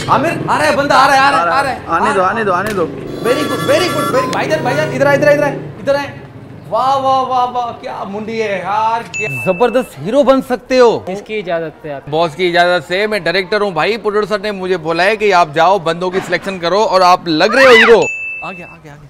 आमिर आ रहा है, बंदा आ रहा है, आ रहा है। आने दो। वेरी गुड भाईजान इधर आए। वाह वाह वाह वाह, क्या मुंडी है यार, क्या जबरदस्त हीरो बन सकते हो। किसकी इजाजत से? आप बॉस की इजाजत से। मैं डायरेक्टर हूँ भाई, प्रोड्यूसर ने मुझे बोला है कि आप जाओ बंदों की सिलेक्शन करो और आप लग रहे हो हीरो। आगे।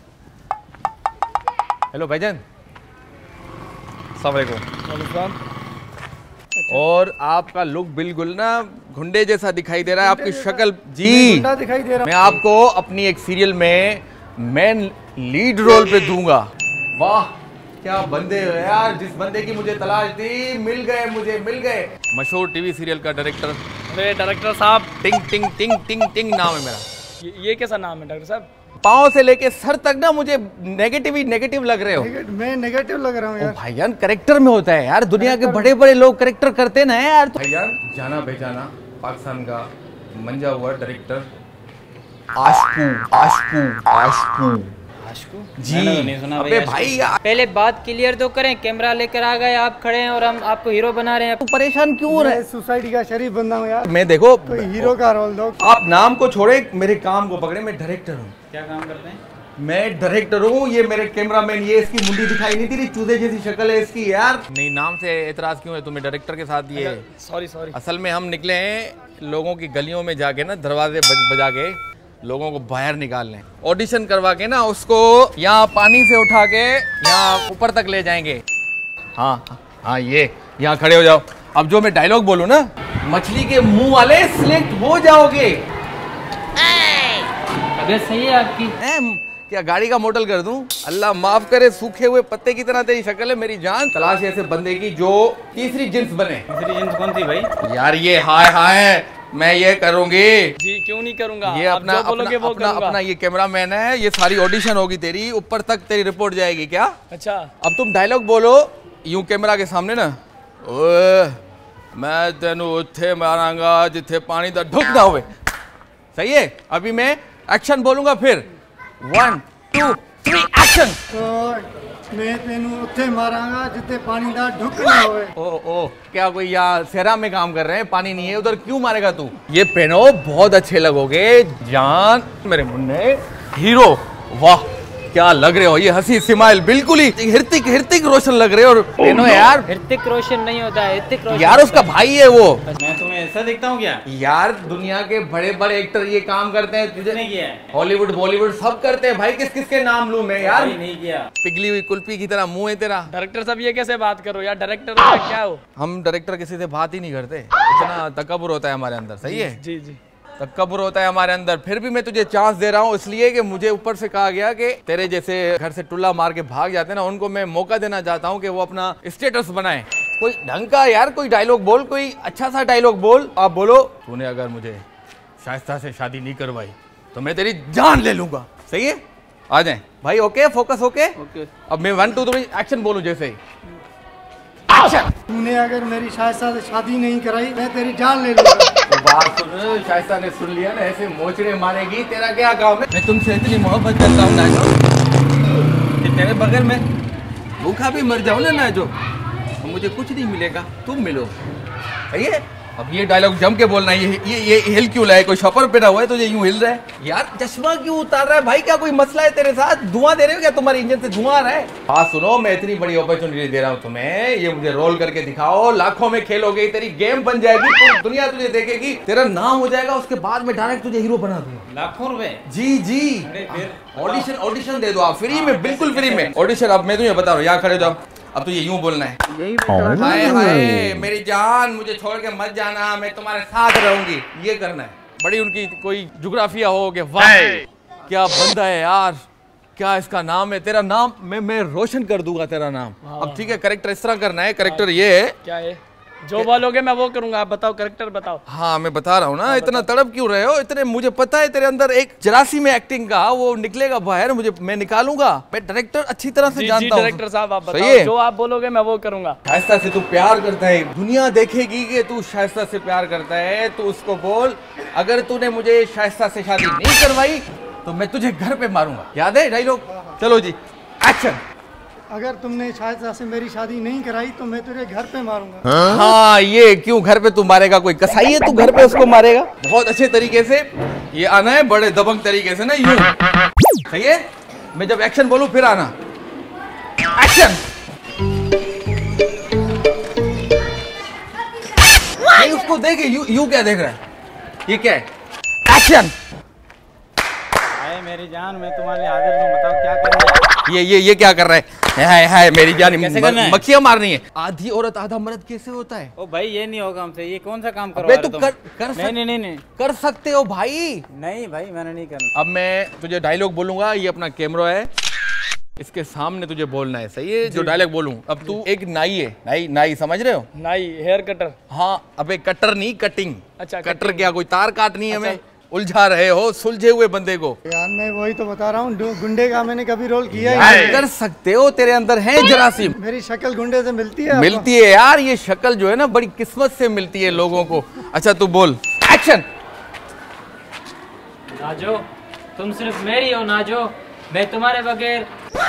हेलो भाईजान, अस्सलाम वालेकुम। और आपका लुक बिल्कुल ना गुंडे जैसा दिखाई दे रहा है, आपकी शक्ल जी गुंडा दिखाई दे रहा। मैं आपको अपनी एक सीरियल में मेन लीड रोल पे दूंगा। वाह क्या बंदे हो यार, जिस बंदे की मुझे तलाश थी मिल गए। मशहूर टीवी सीरियल का डायरेक्टर। अरे डायरेक्टर साहब, टिंग टिंग टिंग टिंग टिंग नाम है मेरा। ये कैसा नाम है डॉक्टर साहब? पाँव से लेके सर तक ना मुझे नेगेटिव लग रहे हो। मैं नेगेटिव लग रहा हूँ यार। भाईजान करेक्टर में होता है यार, दुनिया के बड़े बड़े लोग करेक्टर करते ना यार। भाईजान जाना पहचाना पाकिस्तान का मंजा हुआ डायरेक्टर आशकू जी। नहीं सुना अबे भाई पहले बात क्लियर तो करें, कैमरा लेकर आ गए, आप खड़े हैं और हम आपको हीरो बना रहे हैं। तू परेशान क्यों हो रहा है? सोसाइटी का शरीफ बंदा हूँ यार। मैं देखो कोई हीरो का रोल दो। आप नाम को छोड़े, मेरे काम को पकड़े। मैं डायरेक्टर हूँ। क्या काम करते हैं? मैं डायरेक्टर हूँ। ये मेरे कैमरामैन, ये इसकी मुंडी दिखाई नहीं तेरी, चूजे जैसी शक्ल है इसकी यार। नहीं, नाम से एतराज क्यों है तुम्हें? डायरेक्टर के साथ ये सॉरी असल में हम निकले हैं लोगों की गलियों में जाके ना, दरवाजे बजा के लोगों को बाहर निकालने, ऑडिशन करवा के ना उसको यहाँ पानी से उठा के यहाँ ऊपर तक ले जाएंगे। हाँ ये यहाँ खड़े हो जाओ। अब जो मैं डायलॉग बोलूँ ना, मछली के मुंह वाले सिलेक्ट हो जाओगे। तबीयत सही है आपकी? क्या गाड़ी का मॉडल कर दूं? अल्लाह माफ करे, सूखे हुए पत्ते की तरह तेरी शक्ल है मेरी जान। तलाश ऐसे बंदे की जो तीसरी जिन्स बने। तीसरी जिन्स कौन थी भाई? यार ये हाय मैं ये करूंगी जी। क्यों नहीं करूंगा? ये अपना ये कैमरामैन है। ये सारी ऑडिशन होगी तेरी, ऊपर तक तेरी रिपोर्ट जाएगी। क्या? अच्छा। अब तुम डायलॉग बोलो यूं कैमरा के सामने ना, ओए मैं तेनू उत्थे मारांगा जिथे पानी दा ढुक ना होवे। सही है? अभी मैं एक्शन बोलूंगा, फिर 1 2 3 एक्शन। तो मैं तेनू उत्थे मारांगा जिथे पानी दा ढुक ना होवे। ओ क्या कोई यहाँ सेरा में काम कर रहे हैं? पानी नहीं है उधर, क्यों मारेगा तू? ये पहनो, बहुत अच्छे लगोगे जान मेरे मुन्ने, हीरो। वाह क्या लग रहे हो, ये हंसी स्माइल बिल्कुल ही ऋतिक रोशन लग रहे हो। पहनो यार। ऋतिक रोशन नहीं होता है, ऋतिक रोशन यार उसका भाई है वो। मैं तुम्हें ऐसा दिखता हूँ क्या? यार दुनिया के बड़े बड़े एक्टर ये काम करते हैं, तुझे नहीं किया है? हॉलीवुड बॉलीवुड सब करते हैं भाई। किसके नाम लूं मैं यार? नहीं किया। पिघली हुई कुल्फी की तरह मुंह है तेरा। डायरेक्टर साहब ये कैसे बात करो यार, डायरेक्टर हो या क्या हो? हम डायरेक्टर किसी से बात ही नहीं करते, इतना तकब्बुर होता है हमारे अंदर। सही है? जी तकब्बुर होता है हमारे अंदर। फिर भी मैं तुझे चांस दे रहा हूँ, इसलिए कि मुझे ऊपर से कहा गया कि तेरे जैसे घर से टुल्ला मार के भाग जाते हैं ना, उनको मैं मौका देना चाहता हूँ कि वो अपना स्टेटस बनाए। कोई ढंग का यार कोई डायलॉग बोल, कोई अच्छा सा डायलॉग बोल। आप बोलो, तूने अगर मुझे शाइस्ता से शादी नहीं करवाई तो मैं तेरी जान ले लूंगा। सही है? आ जाए भाई। Okay, focus okay. अब मैं 1 2 3 एक्शन बोलूं जैसे ही। तूने अगर मेरी शाइस्ता से शादी नहीं कराई मैं तेरी जान ले लूंगा। तो बात सुन, शाइस्ता ने सुन लिया ना, ऐसे मोचड़े मारेगी। तेरा क्या काम है? मैं तुमसे इतनी मोहब्बत करता हूँ ना कि तेरे बगल में भूखा भी मर जाऊँ ना जो, तो मुझे कुछ नहीं मिलेगा, तुम मिलो। सही है? अब ये डायलॉग जम के बोलना है। ये हिल क्यों लाए? कोई शॉपर पहना हुआ है तो ये यूं हिल रहा है? यार चश्मा क्यों उतार रहा है भाई? क्या कोई मसला है तेरे साथ? धुआं दे रहे हो क्या? तुम्हारे इंजन से धुआं आ रहा है? हाँ सुनो, मैं इतनी बड़ी अपॉर्चुनिटी दे रहा हूँ तुम्हें, ये मुझे रोल करके दिखाओ। लाखों में खेलोगे, तेरी गेम बन जाएगी, पूरी दुनिया तुझे देखेगी, तेरा नाम हो जाएगा। उसके बाद में डायरेक्ट तुझे हीरो बना दूंगा। लाखों रुपए? जी ऑडिशन दे दो आप, फ्री में, बिल्कुल फ्री में ऑडिशन। अब मैं तुम्हें बता रहा हूँ, यहाँ खड़े जाओ। अब तो ये यूं बोलना है, हाय हाय मेरी जान मुझे छोड़ के मत जाना, मैं तुम्हारे साथ रहूंगी। ये करना है। बड़ी उनकी कोई जुग्राफिया हो कि वाह क्या बंदा है यार, क्या इसका नाम है? तेरा नाम मैं रोशन कर दूंगा तेरा नाम। अब ठीक है, करेक्टर इस तरह करना है। करेक्टर ये है, क्या है? जो बोलोगे मैं वो करूंगा। आप बताओ, करेक्टर बताओ। हाँ मैं बता रहा हूँ ना। इतना तड़प क्यों रहे हो? इतने मुझे पता है तेरे अंदर एक जरासी में एक्टिंग का वो निकलेगा बाहर, मैं निकालूंगा। मैं डायरेक्टर अच्छी तरह से जानता हूँ। डायरेक्टर साहब आप बताओ, जो आप बोलोगे मैं वो करूंगा। शाइस्ता से तू प्यार करता है, दुनिया देखेगी कि तू शाइस्ता से प्यार करता है, तो उसको बोल अगर तूने मुझे शाइस्ता से शादी नहीं करवाई तो मैं तुझे घर पे मारूंगा। याद है डायलॉग? चलो जी एक्शन। अगर तुमने शायद से मेरी शादी नहीं कराई तो मैं तुझे घर पे मारूंगा। हाँ, ये क्यों घर पे तू मारेगा? कोई कसाई है तू घर पे उसको मारेगा? बहुत अच्छे तरीके से ये आना है, बड़े दबंग तरीके से ना, यूं। सही है? मैं जब एक्शन बोलूं फिर आना। एक्शन। नहीं, उसको देखे यू क्या देख रहा है? ये क्या है? एक्शन। हाय मेरी जान, मैं तुम्हारे आदर में बताओ क्या करना है? ये क्या कर रहा है? हाय मेरी जान, कैसे करना है? मक्खियां मारनी है। आधी औरत आधा मर्द कैसे होता है? ओ भाई ये नहीं होगा हमसे, ये कौन सा काम करो? अबे तू कर नहीं कर सकते हो भाई। नहीं भाई मैंने नहीं करना। अब मैं तुझे डायलॉग बोलूंगा, ये अपना कैमरा है, इसके सामने तुझे बोलना है। सही है? जो डायलॉग बोलूं। अब तू एक नाई है, नाई समझ रहे हो? नाई हेयर कटर। हाँ, अबे कटर नहीं, कटिंग। अच्छा, कटर क्या कोई तार काटनी है? मैं उलझा रहे हो सुलझे हुए बंदे को। यार मैं वही तो बता रहा हूँ, गुंडे का मैंने कभी रोल किया ही नहीं। कर सकते हो, तेरे अंदर है जरासीम। मेरी शक्ल गुंडे से मिलती है? मिलती है यार, ये शक्ल जो है ना बड़ी किस्मत से मिलती है लोगों को। अच्छा तू बोल। एक्शन। नाजो, तुम सिर्फ मेरी हो नाजो, मैं तुम्हारे बगैर।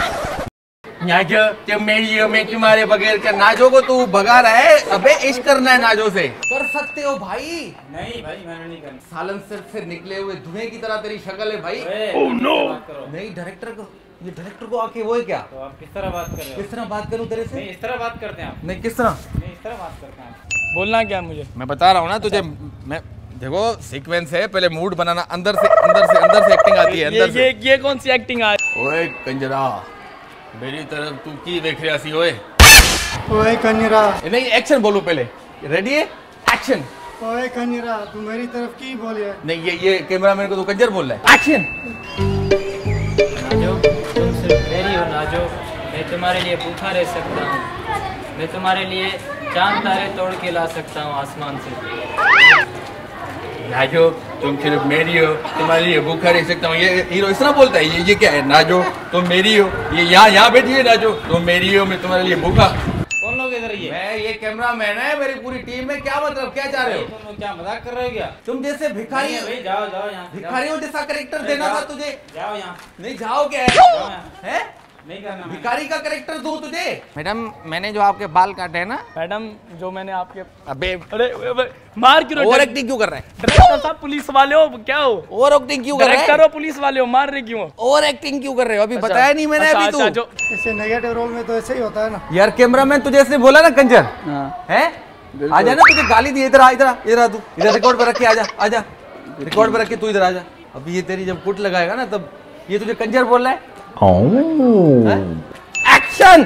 नाजो तुम मेरी हो, मैं तुम्हारे बगैर। क्या नाजो को तू भगा रहा है? अबे इश्क करना है नाजो से। कर सकते हो भाई। नहीं भाई मैंने नहीं करना। सालन से निकले हुए धुएं की तरह तेरी शक्ल है भाई। Oh no. नहीं, डायरेक्टर को आके वो है क्या? तो आप किस तरह बात कर रहे हो? किस तरह बात करूं तेरे से? नहीं इस तरह बात करते हैं आप। नहीं, किस तरह? नहीं इस तरह बात करते हैं। बोलना क्या है मुझे? मैं बता रहा हूँ ना तुझे। मैं देखो सीक्वेंस है, पहले मूड बनाना, अंदर से एक्टिंग आती है। अंदर से ये कौन सी एक्टिंग आ? ओए कंजरा, मेरी तरफ तू की देख रहा सी? ओए कंजरा। नहीं, एक्शन बोलो पहले। रेडी है? एक्शन। ओए कंजरा, तू मेरी तरफ की बोलिए? नहीं, ये कैमरामैन को तू कंजर बोल रहा है। एक्शन। नाजो, तुम सिर्फ मेरी हो नाजो, मैं तुम्हारे लिए भूखा रह सकता हूँ, मैं तुम्हारे लिए चांद तारे तोड़ के ला सकता हूँ आसमान से। नाजो तुम सिर्फ मेरी हो, तुम्हारे लिए भूखा रह सकता हूँ। ये हीरो इस तरह बोलता है। ये क्या है? नाजो तुम मेरी हो, ये यहाँ बैठी है। नाजो तुम मेरी हो, मैं तुम्हारे लिए भूखा। कौन लोग इधर? ये कैमरामैन है मेरी पूरी टीम में। क्या मतलब, क्या चाह रहे हो? तुम लोग क्या मजाक कर रहे हो क्या? तुम जैसे भिखारी भाई जाओ यहाँ। भिखारियों जैसा करेक्टर देना था तुझे। जाओ यहाँ। नहीं जाओ क्या है? नहीं करना। भिखारी का करेक्टर दूं तुझे? मैडम मैंने जो आपके बाल काटे हैं ना। मैडम जो मैंने आपके। अबे अरे मार क्यों? ओवर एक्टिंग क्यों कर रहा है? डायरेक्टर साहब पुलिस वाले हो क्या हो? ओवर एक्टिंग क्यों कर रहा है? डायरेक्टर हो पुलिस वाले हो, मार रहे क्यों हो? ओवर एक्टिंग क्यों कर रहे हो? अभी बताया नहीं मैंने। अभी तू ऐसे नेगेटिव रोल में तो ऐसे ही होता है ना यार। कैमरामैन तुझे ऐसे बोला ना कंजर है? आजा ना, तुझे गाली दी। इधर आ तू, इधर रिकॉर्ड पर रख के आजा रिकॉर्ड पर रख के तू इधर आजा। अभी ये तेरी जब कुट लगाएगा ना तब ये तुझे कंजर बोल रहा है। एक्शन।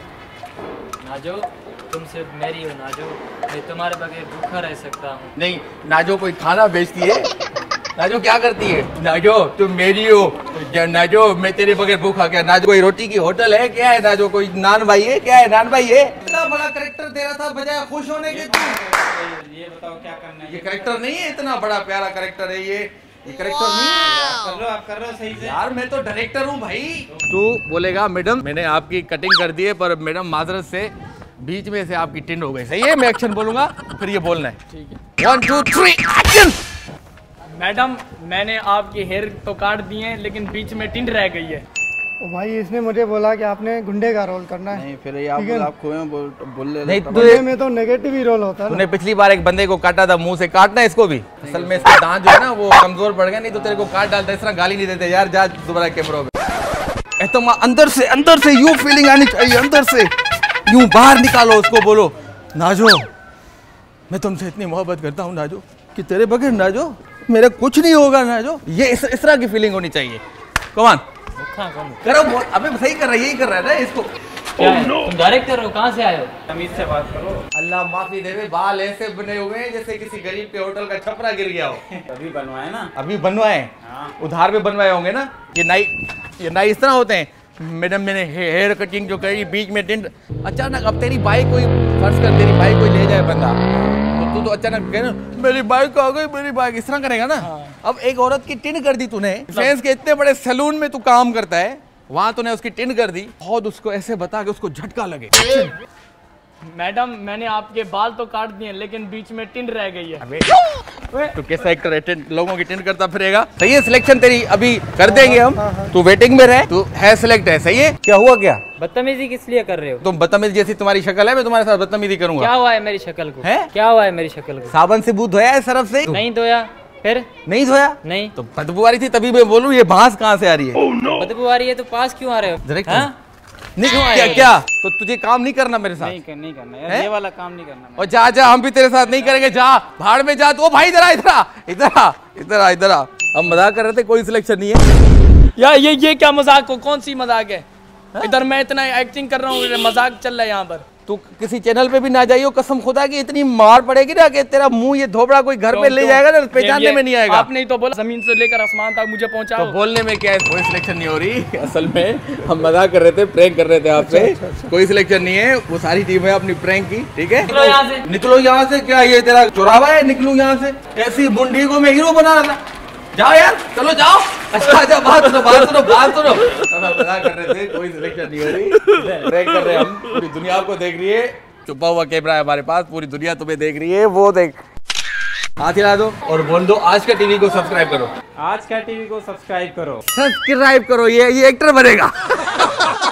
नाजो, तुम सिर्फ मेरी हो नाजो, मैं तुम्हारे बगैर भूखा रह सकता हूँ। नहीं, नाजो कोई खाना बेचती है? नाजो क्या करती है? नाजो तुम मेरी हो, नाजो मैं तेरे बगैर भूखा। क्या नाजो कोई रोटी की होटल है? क्या है नाजो? कोई नान भाई है? क्या है नान भाई है? इतना बड़ा करेक्टर तेरा था, बजाय खुश होने के तू ये बताओ क्या करना है? ये करेक्टर नहीं है? इतना बड़ा प्यारा करेक्टर है ये करेक्टर नहीं है। आप कर रहे हो सही से। यार मैं तो डायरेक्टर हूँ भाई। तू बोलेगा मैडम मैंने आपकी कटिंग कर दी है, पर मैडम माजरत से बीच में से आपकी टिंड हो गई। सही है? मैं एक्शन बोलूंगा फिर ये बोलना है। ठीक है 1 2 3 एक्शन। मैडम मैंने आपके हेयर तो काट दिए हैं लेकिन बीच में टिंड रह गई है। तो भाई इसने मुझे बोला कि आपने गुंडे का रोल करना है। नहीं फिर ये आप बोल ले। नहीं गुंडे में तो नेगेटिव ही रोल होता है ना। तूने पिछली बार एक बंदे को काटा था, मुंह से काटना है इसको भी। असल में इसके दांत जो है ना वो कमजोर पड़ गए, नहीं तो तेरे को काट डालता। इस तरह गाली नहीं देते यार। जा दोबारा कैमरा में। तो अंदर से यूं फीलिंग आनी चाहिए, अंदर से यूं बाहर निकालो उसको। बोलो नाजो मैं तुमसे इतनी मोहब्बत करता हूँ नाजो कि तेरे बगैर नाजो मेरा कुछ नहीं होगा नाजो। ये इस तरह की फीलिंग होनी चाहिए। कमान करो। अबे सही कर रहा है, यही कर रहा है ना इसको। क्या है? तुम डायरेक्टर हो, कहाँ से आए हो? तमीज से बात करो। अल्लाह माफी देवे, बाल ऐसे बने हुए हैं जैसे किसी गरीब के होटल का छपरा गिर गया हो। अभी बनवाए ना? अभी बनवाए? हाँ। उधार पे बनवाए होंगे ना। ये नाई इस तरह होते हैं। मैडम मैंने हेयर कटिंग जो करी बीच में टिंड। अचानक अब तेरी बाइक कोई फर्ज कर, तेरी बाइक कोई ले जाए बंदा तो तू तो अचानक कहे ना मेरी बाइक आ गई, मेरी बाइक, इस तरह करेगा ना। हाँ। अब एक औरत की टिंड कर दी तूने। फ्रेंड्स के इतने बड़े सैलून में तू काम करता है, वहां तूने उसकी टिंड कर दी। बहुत उसको ऐसे बता के उसको झटका लगे। मैडम मैंने आपके बाल तो काट दिए लेकिन बीच में टिंड रह गई है। तो कैसा एक्टर है, लोगों की टेंट करता फिरेगा। सही है, सिलेक्शन तेरी अभी कर देंगे हम। तू वेटिंग में रहे, तू है सिलेक्ट है। सही है, क्या हुआ क्या? बदतमीजी किस लिए कर रहे हो? तुम बदतमीजी जैसी तुम्हारी शक्ल है, मैं तुम्हारे साथ बदतमीजी करूंगा। क्या हुआ है मेरी शक्ल को? है क्या हुआ है मेरी शक्ल को? साबुन से मुंह धोया है सरफ से? नहीं धोया। फिर नहीं धोया? नहीं। तो बदबू आ रही थी तभी मैं बोलूं ये बांस कहाँ से आ रही है? बदबू आ रही है तो पास क्यों आ रहे हो? हाँ? नहीं क्या क्या? तो तुझे काम नहीं करना मेरे साथ? नहीं करना यार, ये वाला काम नहीं करना। और जा जा, हम भी तेरे साथ नहीं करेंगे, जा भाड़ में जा। तो भाई इधर आ, इधर आ, इधर आ, इधर आ, इधर आ। हम मजाक कर रहे थे, कोई सिलेक्शन नहीं है यार। ये क्या मजाक हो, कौन सी मजाक है? इधर मैं इतना एक्टिंग कर रहा हूँ, मजाक चल रहा है यहाँ पर। तू किसी चैनल पे भी ना जाइयो, कसम खुदा की इतनी मार पड़ेगी ना कि तेरा मुंह ये धोबड़ा कोई घर पे ले जाएगा ना, पहचानने में नहीं आएगा। आपने ही तो बोला जमीन से लेकर आसमान तक मुझे पहुंचाओ। तो बोलने में क्या है, कोई सिलेक्शन नहीं हो रही। असल में हम मजाक कर रहे थे, प्रैंक कर रहे थे आपसे। कोई सिलेक्शन नहीं है, वो सारी टीम है अपनी प्रैंक की। ठीक है, निकलो यहाँ से। निकलो यहाँ से। क्या ये तेरा चौराहा है? निकलूं यहाँ से? ऐसी बुंडी को मैं हीरो बना रहा था। जाओ यार, चलो जाओ। अच्छा जा, बात सुनो बात सुनो बात सुनो। मजाक कर रहे थे, कोई सिलेक्शन नहीं हो रही, प्रैंक कर रहे हैं हम। पूरी दुनिया आपको देख रही है, छुपा हुआ कैमरा है हमारे पास, पूरी दुनिया तुम्हें देख रही है। वो देख, हाथ हिला दो और बोल दो आज का टीवी को सब्सक्राइब करो। आज का टीवी को सब्सक्राइब करो। सब्सक्राइब करो, ये एक्टर बनेगा।